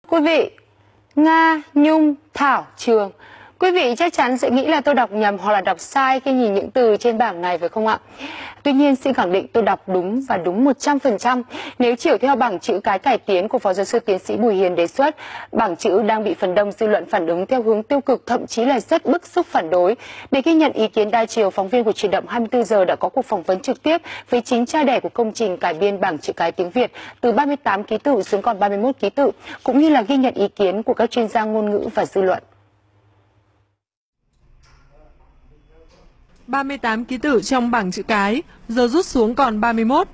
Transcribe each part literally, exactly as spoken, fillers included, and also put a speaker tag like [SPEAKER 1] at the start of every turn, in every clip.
[SPEAKER 1] Quý vị, Nga, Nhung, Thảo, Trường. Quý vị chắc chắn sẽ nghĩ là tôi đọc nhầm hoặc là đọc sai khi nhìn những từ trên bảng này phải không ạ? Tuy nhiên xin khẳng định tôi đọc đúng và đúng một trăm phần trăm. Nếu chiều theo bảng chữ cái cải tiến của Phó Giáo sư Tiến sĩ Bùi Hiền đề xuất, bảng chữ đang bị phần đông dư luận phản ứng theo hướng tiêu cực, thậm chí là rất bức xúc phản đối. Để ghi nhận ý kiến đa chiều, phóng viên của Chuyển động hai mươi tư giờ đã có cuộc phỏng vấn trực tiếp với chính cha đẻ của công trình cải biên bảng chữ cái tiếng Việt từ ba mươi tám ký tự xuống còn ba mươi mốt ký tự, cũng như là ghi nhận ý kiến của các chuyên gia ngôn ngữ và dư luận.
[SPEAKER 2] ba mươi tám ký tự trong bảng chữ cái giờ rút xuống còn ba mươi mốt.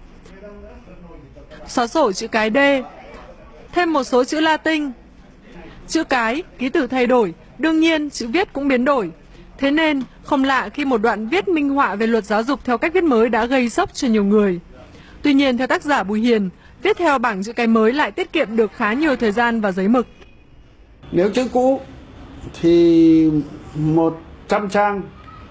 [SPEAKER 2] Xóa sổ chữ cái D, thêm một số chữ Latin. Chữ cái, ký tự thay đổi, đương nhiên chữ viết cũng biến đổi. Thế nên không lạ khi một đoạn viết minh họa về luật giáo dục theo cách viết mới đã gây sốc cho nhiều người. Tuy nhiên theo tác giả Bùi Hiền, viết theo bảng chữ cái mới lại tiết kiệm được khá nhiều thời gian và giấy mực.
[SPEAKER 3] Nếu chữ cũ thì một trăm trang,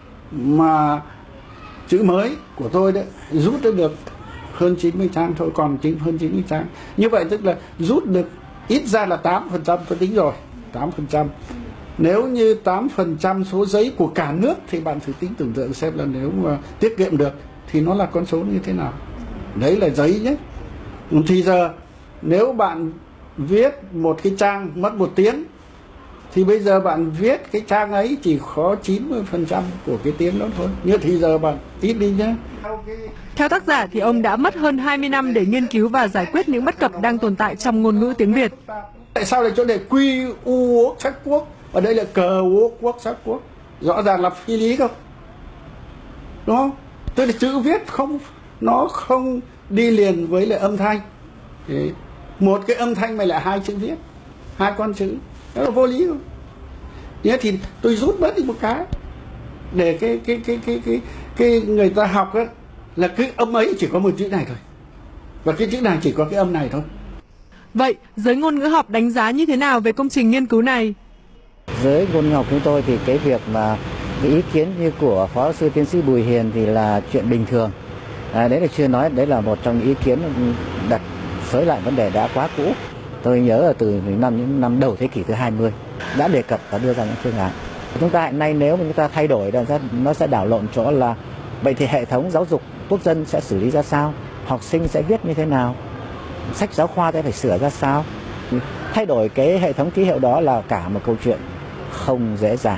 [SPEAKER 3] mà chữ mới của tôi đấy rút được hơn chín mươi trang thôi, còn chín hơn chín mươi trang. Như vậy tức là rút được ít ra là tám phần trăm, tôi tính rồi, tám phần trăm. Nếu như tám phần trăm số giấy của cả nước thì bạn thử tính tưởng tượng xem là nếu mà tiết kiệm được thì nó là con số như thế nào. Đấy là giấy nhé. Thì giờ nếu bạn viết một cái trang mất một tiếng, thì bây giờ bạn viết cái trang ấy chỉ có chín mươi phần trăm của cái tiếng đó thôi. Như thì giờ bạn ít đi nhé.
[SPEAKER 2] Theo tác giả thì ông đã mất hơn hai mươi năm để nghiên cứu và giải quyết những bất cập đang tồn tại trong ngôn ngữ tiếng Việt.
[SPEAKER 3] Tại sao lại chỗ này quy u quốc sắc quốc, ở đây là cờ quốc quốc sắc quốc? Rõ ràng là phi lý không? Đúng không? Tức là chữ viết không, nó không đi liền với lại âm thanh. Thế một cái âm thanh mà lại hai chữ viết, hai con chữ, đó là vô lý không? Thế thì tôi rút bớt đi một cái để cái cái cái cái cái cái người ta học ấy, là cái âm ấy chỉ có một chữ này thôi, và cái chữ này chỉ có cái âm này thôi.
[SPEAKER 2] Vậy giới ngôn ngữ học đánh giá như thế nào về công trình nghiên cứu này?
[SPEAKER 4] Giới ngôn ngữ học chúng tôi thì cái việc mà cái ý kiến như của Phó Giáo sư Tiến sĩ Bùi Hiền thì là chuyện bình thường. À, đấy là chưa nói, đấy là một trong những ý kiến đặt xới lại vấn đề đã quá cũ. Tôi nhớ là từ năm những năm đầu thế kỷ thứ hai mươi đã đề cập và đưa ra những phương án. Chúng ta hiện nay nếu mà chúng ta thay đổi nó sẽ đảo lộn chỗ là vậy thì hệ thống giáo dục quốc dân sẽ xử lý ra sao, học sinh sẽ viết như thế nào, sách giáo khoa sẽ phải sửa ra sao. Thay đổi cái hệ thống ký hiệu đó là cả một câu chuyện không dễ dàng.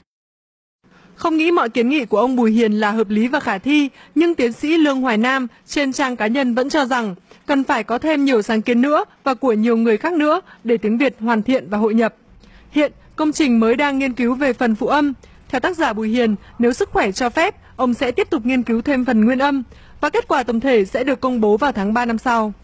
[SPEAKER 2] Không nghĩ mọi kiến nghị của ông Bùi Hiền là hợp lý và khả thi, nhưng tiến sĩ Lương Hoài Nam trên trang cá nhân vẫn cho rằng cần phải có thêm nhiều sáng kiến nữa và của nhiều người khác nữa để tiếng Việt hoàn thiện và hội nhập. Hiện, công trình mới đang nghiên cứu về phần phụ âm. Theo tác giả Bùi Hiền, nếu sức khỏe cho phép, ông sẽ tiếp tục nghiên cứu thêm phần nguyên âm và kết quả tổng thể sẽ được công bố vào tháng ba năm sau.